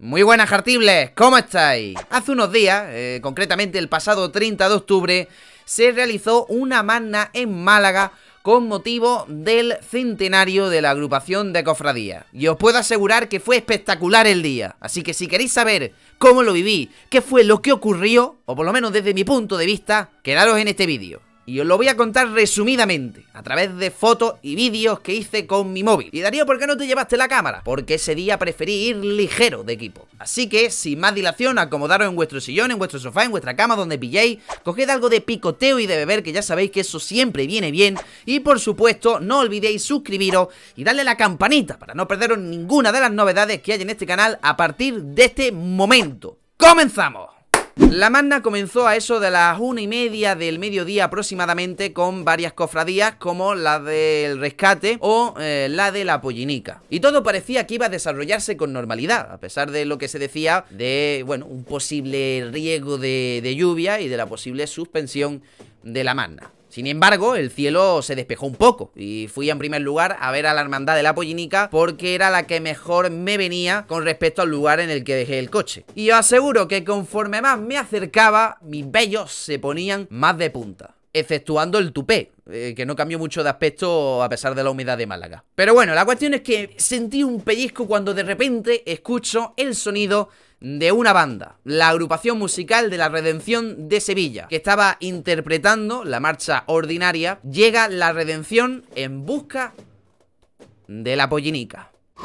Muy buenas, Jartibles, ¿cómo estáis? Hace unos días, concretamente el pasado 30 de octubre, se realizó una magna en Málaga con motivo del centenario de la agrupación de cofradías. Y os puedo asegurar que fue espectacular el día. Así que si queréis saber cómo lo viví, qué fue lo que ocurrió, o por lo menos desde mi punto de vista, quedaros en este vídeo. Y os lo voy a contar resumidamente, a través de fotos y vídeos que hice con mi móvil. Y Darío, ¿por qué no te llevaste la cámara? Porque ese día preferí ir ligero de equipo. Así que, sin más dilación, acomodaros en vuestro sillón, en vuestro sofá, en vuestra cama, donde pilléis. Coged algo de picoteo y de beber, que ya sabéis que eso siempre viene bien. Y por supuesto, no olvidéis suscribiros y darle a la campanita para no perderos ninguna de las novedades que hay en este canal a partir de este momento. ¡Comenzamos! La magna comenzó a eso de las 1:30 del mediodía aproximadamente, con varias cofradías como la del Rescate o la de la Pollinica. Y todo parecía que iba a desarrollarse con normalidad, a pesar de lo que se decía de, bueno, un posible riesgo de lluvia y de la posible suspensión de la magna. Sin embargo, el cielo se despejó un poco y fui en primer lugar a ver a la Hermandad de la Pollinica porque era la que mejor me venía con respecto al lugar en el que dejé el coche. Y os aseguro que conforme más me acercaba, mis vellos se ponían más de punta, exceptuando el tupé, que no cambió mucho de aspecto a pesar de la humedad de Málaga. Pero bueno, la cuestión es que sentí un pellizco cuando de repente escucho el sonido de una banda, la agrupación musical de la Redención de Sevilla, que estaba interpretando la marcha ordinaria Llega la Redención en busca de la Pollinica.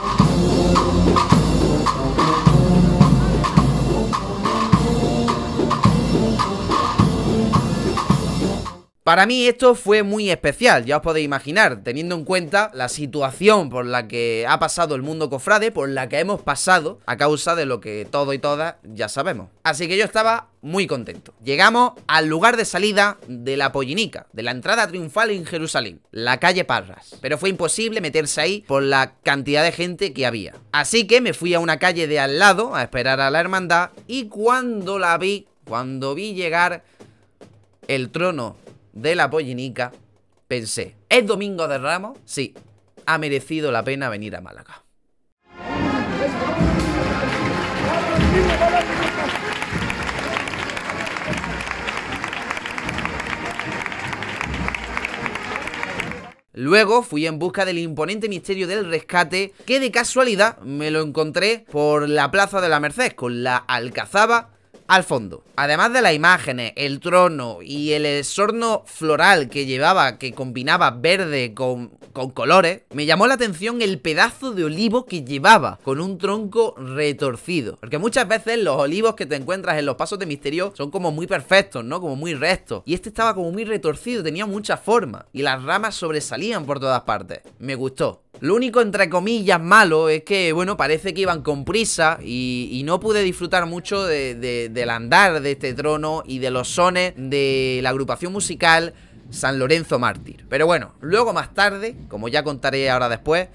Para mí esto fue muy especial, ya os podéis imaginar, teniendo en cuenta la situación por la que ha pasado el mundo cofrade, por la que hemos pasado a causa de lo que todos y todas ya sabemos. Así que yo estaba muy contento. Llegamos al lugar de salida de la Pollinica, de la entrada triunfal en Jerusalén, la calle Parras. Pero fue imposible meterse ahí por la cantidad de gente que había. Así que me fui a una calle de al lado a esperar a la hermandad y cuando vi llegar el trono de la Pollinica, pensé, ¿es Domingo de Ramos? Sí, ha merecido la pena venir a Málaga. Luego fui en busca del imponente misterio del Rescate, que de casualidad me lo encontré por la Plaza de la Merced, con la Alcazaba al fondo. Además de las imágenes, el trono y el exorno floral que llevaba, que combinaba verde con colores, me llamó la atención el pedazo de olivo que llevaba, con un tronco retorcido. Porque muchas veces los olivos que te encuentras en los pasos de misterio son como muy perfectos, ¿no? Como muy rectos. Y este estaba como muy retorcido, tenía mucha forma. Y las ramas sobresalían por todas partes. Me gustó. Lo único, entre comillas, malo es que, bueno, parece que iban con prisa y no pude disfrutar mucho del andar de este trono y de los sones de la agrupación musical San Lorenzo Mártir. Pero bueno, luego más tarde, como ya contaré ahora después,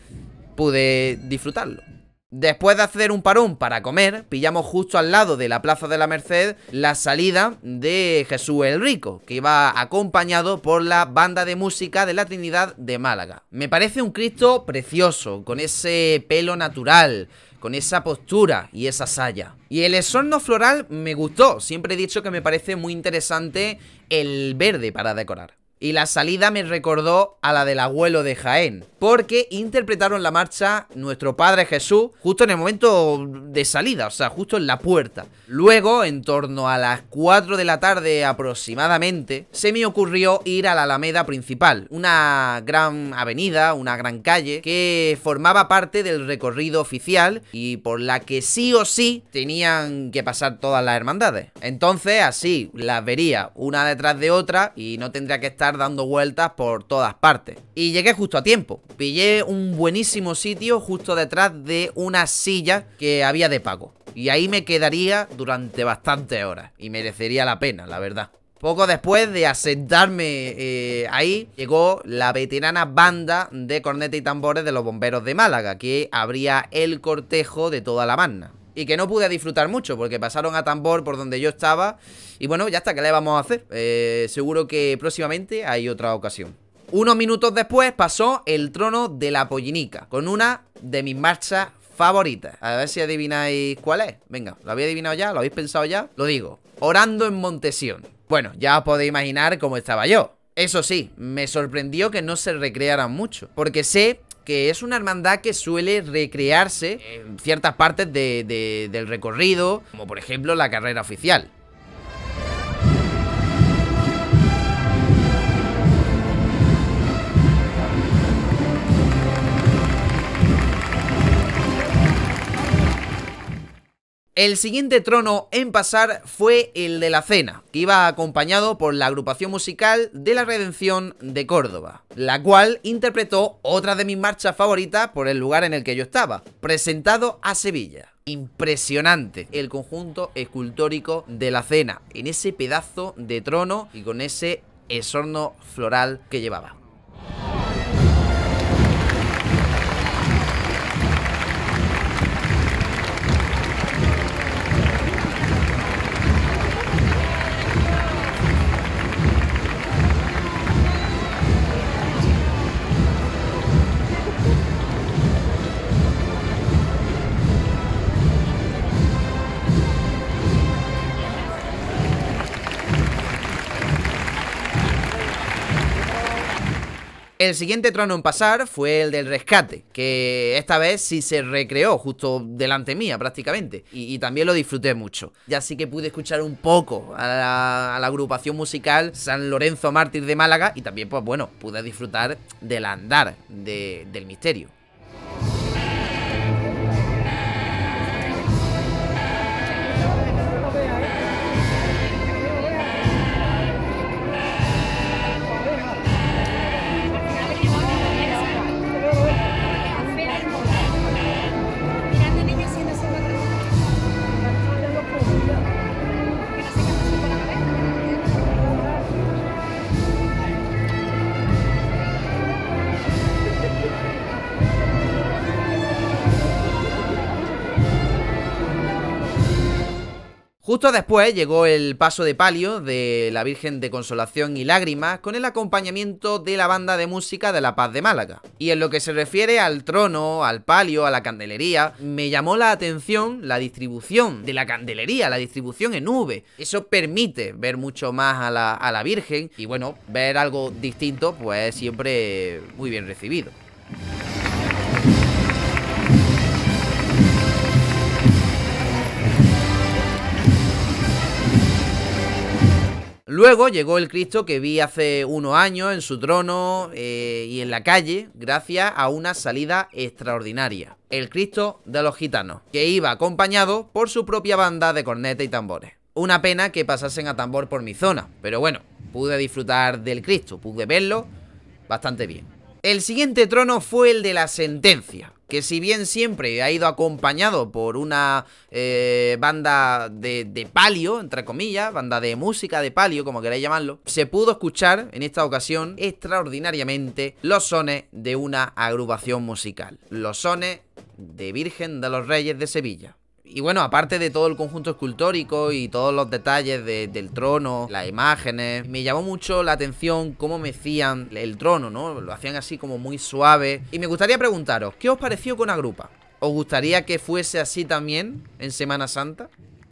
pude disfrutarlo. Después de hacer un parón para comer, pillamos justo al lado de la Plaza de la Merced la salida de Jesús el Rico, que iba acompañado por la banda de música de la Trinidad de Málaga. Me parece un Cristo precioso, con ese pelo natural, con esa postura y esa saya. Y el exorno floral me gustó, siempre he dicho que me parece muy interesante el verde para decorar. Y la salida me recordó a la del abuelo de Jaén, porque interpretaron la marcha Nuestro Padre Jesús justo en el momento de salida, o sea, justo en la puerta. Luego, en torno a las 4 de la tarde aproximadamente, se me ocurrió ir a la Alameda principal, una gran avenida, una gran calle, que formaba parte del recorrido oficial y por la que sí o sí tenían que pasar todas las hermandades. Entonces, así las vería una detrás de otra y no tendría que estar dando vueltas por todas partes. Y llegué justo a tiempo. Pillé un buenísimo sitio justo detrás de una silla que había de pago. Y ahí me quedaría durante bastantes horas. Y merecería la pena, la verdad. Poco después de asentarme ahí, llegó la veterana banda de cornetas y tambores de los bomberos de Málaga, que abría el cortejo de toda la magna. Y que no pude disfrutar mucho porque pasaron a tambor por donde yo estaba. Y bueno, ya está, ¿qué le vamos a hacer? Seguro que próximamente hay otra ocasión. Unos minutos después pasó el trono de la Pollinica, con una de mis marchas favoritas. A ver si adivináis cuál es. Venga, ¿lo habéis adivinado ya? ¿Lo habéis pensado ya? Lo digo, Orando en Montesión. Bueno, ya os podéis imaginar cómo estaba yo. Eso sí, me sorprendió que no se recrearan mucho, porque sé que es una hermandad que suele recrearse en ciertas partes del recorrido, como por ejemplo la carrera oficial. El siguiente trono en pasar fue el de la Cena, que iba acompañado por la agrupación musical de la Redención de Córdoba, la cual interpretó otra de mis marchas favoritas por el lugar en el que yo estaba, Presentado a Sevilla. Impresionante el conjunto escultórico de la Cena, en ese pedazo de trono y con ese esorno floral que llevaba. El siguiente trono en pasar fue el del Rescate, que esta vez sí se recreó justo delante mía prácticamente, y también lo disfruté mucho. Ya sí que pude escuchar un poco a la agrupación musical San Lorenzo Mártir de Málaga y también, pues bueno, pude disfrutar del andar del misterio. Justo después llegó el paso de palio de la Virgen de Consolación y Lágrimas con el acompañamiento de la banda de música de La Paz de Málaga. Y en lo que se refiere al trono, al palio, a la candelería, me llamó la atención la distribución de la candelería, la distribución en V. Eso permite ver mucho más a la Virgen y bueno, ver algo distinto pues siempre muy bien recibido. Luego llegó el Cristo que vi hace unos años en su trono y en la calle, gracias a una salida extraordinaria. El Cristo de los Gitanos, que iba acompañado por su propia banda de cornetas y tambores. Una pena que pasasen a tambor por mi zona, pero bueno, pude disfrutar del Cristo, pude verlo bastante bien. El siguiente trono fue el de la Sentencia, que si bien siempre ha ido acompañado por una banda de palio, entre comillas, banda de música de palio, como queráis llamarlo, se pudo escuchar en esta ocasión extraordinariamente los sones de una agrupación musical, los sones de Virgen de los Reyes de Sevilla. Y bueno, aparte de todo el conjunto escultórico y todos los detalles del trono, las imágenes, me llamó mucho la atención cómo mecían el trono, ¿no? Lo hacían así como muy suave. Y me gustaría preguntaros, ¿qué os pareció con Agrupa? ¿Os gustaría que fuese así también en Semana Santa?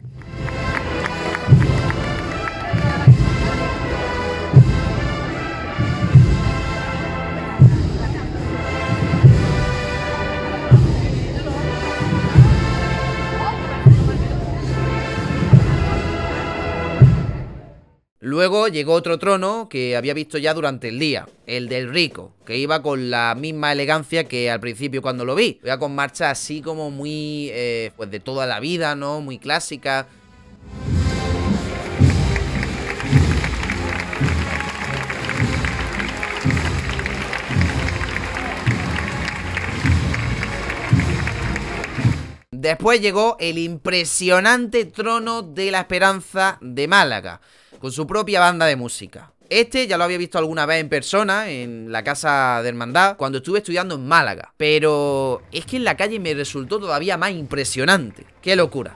Luego llegó otro trono que había visto ya durante el día, el del Rico, que iba con la misma elegancia que al principio cuando lo vi. Iba con marcha así como muy, pues de toda la vida, ¿no? Muy clásica. Después llegó el impresionante trono de la Esperanza de Málaga, con su propia banda de música. Este ya lo había visto alguna vez en persona, en la casa de hermandad, cuando estuve estudiando en Málaga. Pero es que en la calle me resultó todavía más impresionante. ¡Qué locura!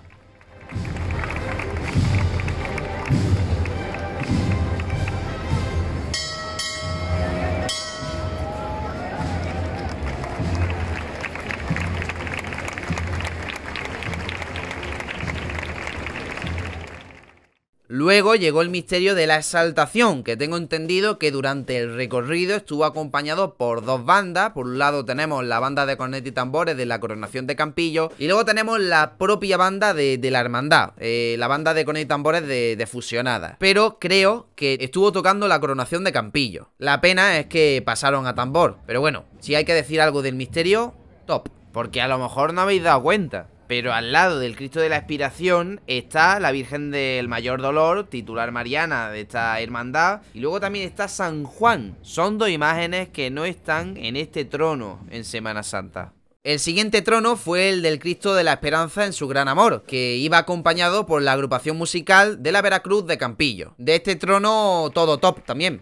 Luego llegó el misterio de la exaltación, que tengo entendido que durante el recorrido estuvo acompañado por dos bandas. Por un lado tenemos la banda de cornetas y tambores de la Coronación de Campillo, y luego tenemos la propia banda de la Hermandad, la banda de cornetas y tambores de Fusionada. Pero creo que estuvo tocando la Coronación de Campillo. La pena es que pasaron a tambor. Pero bueno, si hay que decir algo del misterio, top. Porque a lo mejor no habéis dado cuenta, pero al lado del Cristo de la Expiración está la Virgen del Mayor Dolor, titular mariana de esta hermandad. Y luego también está San Juan. Son dos imágenes que no están en este trono en Semana Santa. El siguiente trono fue el del Cristo de la Esperanza en su gran amor, que iba acompañado por la agrupación musical de la Veracruz de Campillo. De este trono todo top también.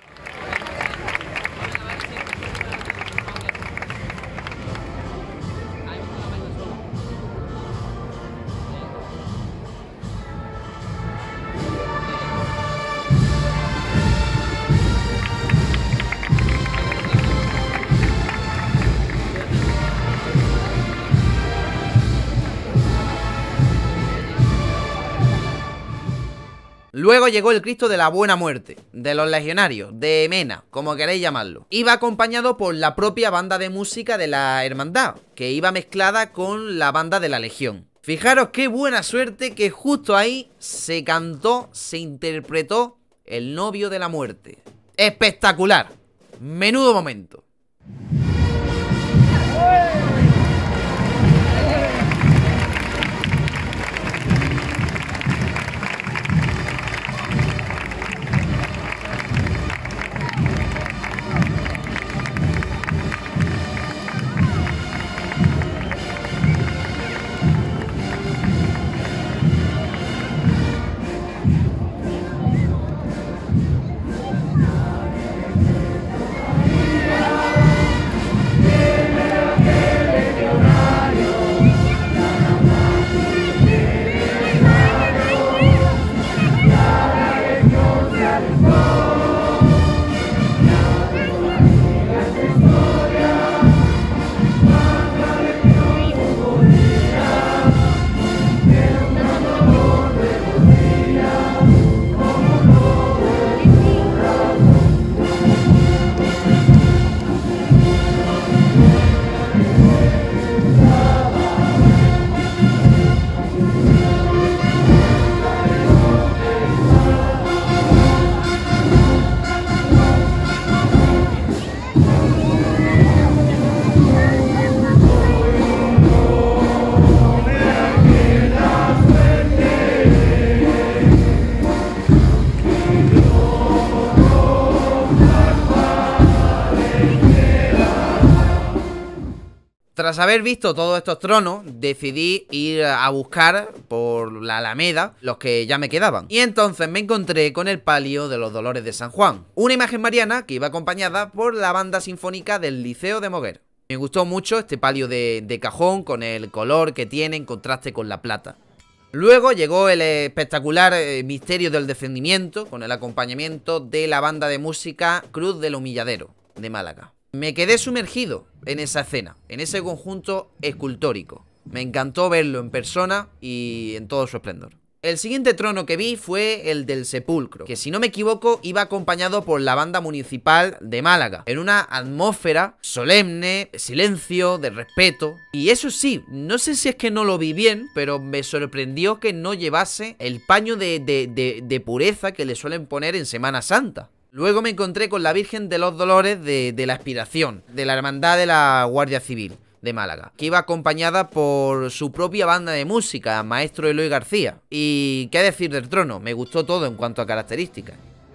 Luego llegó el Cristo de la Buena Muerte, de los Legionarios, de Mena, como queréis llamarlo. Iba acompañado por la propia banda de música de la Hermandad, que iba mezclada con la banda de la Legión. Fijaros qué buena suerte que justo ahí se cantó, se interpretó El Novio de la Muerte. ¡Espectacular! Menudo momento. Tras haber visto todos estos tronos, decidí ir a buscar por la Alameda los que ya me quedaban. Y entonces me encontré con el palio de los Dolores de San Juan, una imagen mariana que iba acompañada por la banda sinfónica del Liceo de Moguer. Me gustó mucho este palio de cajón, con el color que tiene en contraste con la plata. Luego llegó el espectacular misterio del descendimiento, con el acompañamiento de la banda de música Cruz del Humilladero, de Málaga. Me quedé sumergido en esa escena, en ese conjunto escultórico. Me encantó verlo en persona y en todo su esplendor. El siguiente trono que vi fue el del sepulcro, que si no me equivoco iba acompañado por la banda municipal de Málaga, en una atmósfera solemne, de silencio, de respeto. Y eso sí, no sé si es que no lo vi bien, pero me sorprendió que no llevase el paño de pureza que le suelen poner en Semana Santa. Luego me encontré con la Virgen de los Dolores de la Expiración, de la Hermandad de la Guardia Civil de Málaga, que iba acompañada por su propia banda de música, Maestro Eloy García. Y qué decir del trono, me gustó todo en cuanto a características.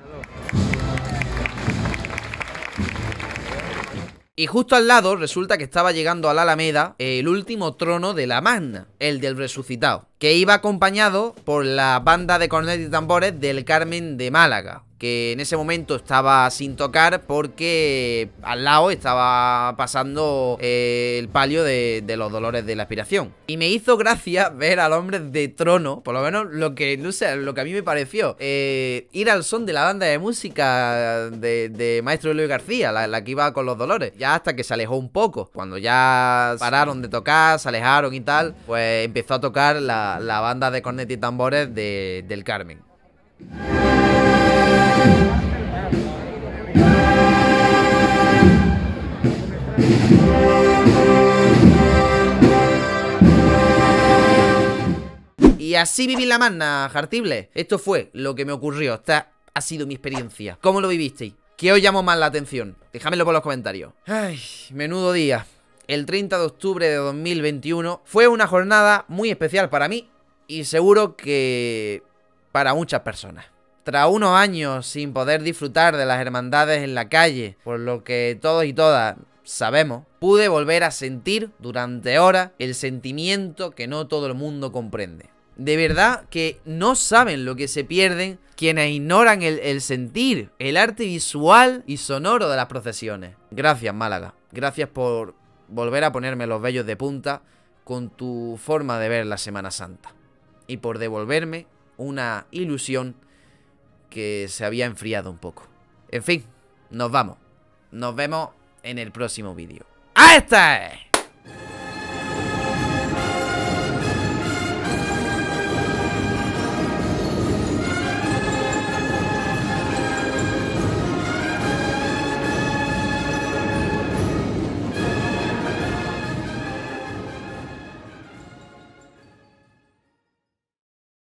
Y justo al lado resulta que estaba llegando a la Alameda el último trono de la Magna, el del Resucitado, que iba acompañado por la banda de cornetas y tambores del Carmen de Málaga, que en ese momento estaba sin tocar porque al lado estaba pasando el palio de los Dolores de la Expiración. Y me hizo gracia ver al hombre de trono, por lo menos lo que, no sé, lo que a mí me pareció, ir al son de la banda de música de Maestro Eloy García, la que iba con los Dolores, ya hasta que se alejó un poco. Cuando ya pararon de tocar, se alejaron y tal, pues empezó a tocar la banda de cornetas y tambores del Carmen. Y así viví la magna, Jartible. Esto fue lo que me ocurrió. Esta ha sido mi experiencia. ¿Cómo lo vivisteis? ¿Qué os llamó más la atención? Déjamelo por los comentarios. Ay, menudo día. El 30 de octubre de 2021 fue una jornada muy especial para mí y seguro que para muchas personas. Tras unos años sin poder disfrutar de las hermandades en la calle, por lo que todos y todas sabemos, pude volver a sentir durante horas el sentimiento que no todo el mundo comprende. De verdad que no saben lo que se pierden quienes ignoran el sentir, el arte visual y sonoro de las procesiones. Gracias, Málaga. Gracias por volver a ponerme los vellos de punta con tu forma de ver la Semana Santa. Y por devolverme una ilusión que se había enfriado un poco. En fin, nos vamos. Nos vemos en el próximo vídeo. ¡Ahí está!